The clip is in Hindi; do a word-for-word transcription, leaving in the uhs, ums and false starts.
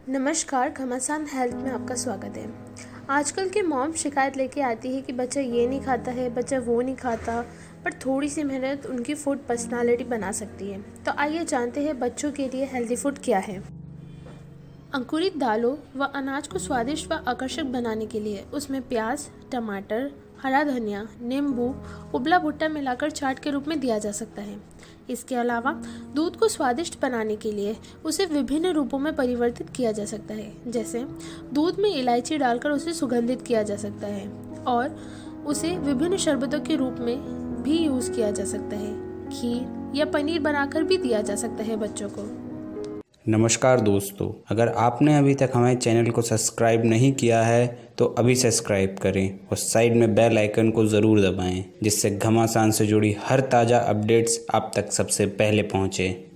नमस्कार, घमासान हेल्थ में आपका स्वागत है। आजकल के मॉम शिकायत लेके आती है कि बच्चा ये नहीं खाता है, बच्चा वो नहीं खाता, पर थोड़ी सी मेहनत उनकी फूड पर्सनालिटी बना सकती है। तो आइए जानते हैं बच्चों के लिए हेल्दी फूड क्या है। अंकुरित दालों व अनाज को स्वादिष्ट व आकर्षक बनाने के लिए उसमें प्याज, टमाटर, हरा धनिया, नींबू, उबला भुट्टा मिलाकर चाट के रूप में दिया जा सकता है। इसके अलावा दूध को स्वादिष्ट बनाने के लिए उसे विभिन्न रूपों में परिवर्तित किया जा सकता है, जैसे दूध में इलायची डालकर उसे सुगंधित किया जा सकता है और उसे विभिन्न शरबतों के रूप में भी यूज़ किया जा सकता है। खीर या पनीर बनाकर भी दिया जा सकता है बच्चों को। नमस्कार दोस्तों, अगर आपने अभी तक हमारे चैनल को सब्सक्राइब नहीं किया है तो अभी सब्सक्राइब करें और साइड में बेल आइकन को ज़रूर दबाएं, जिससे घमासान से जुड़ी हर ताज़ा अपडेट्स आप तक सबसे पहले पहुँचे।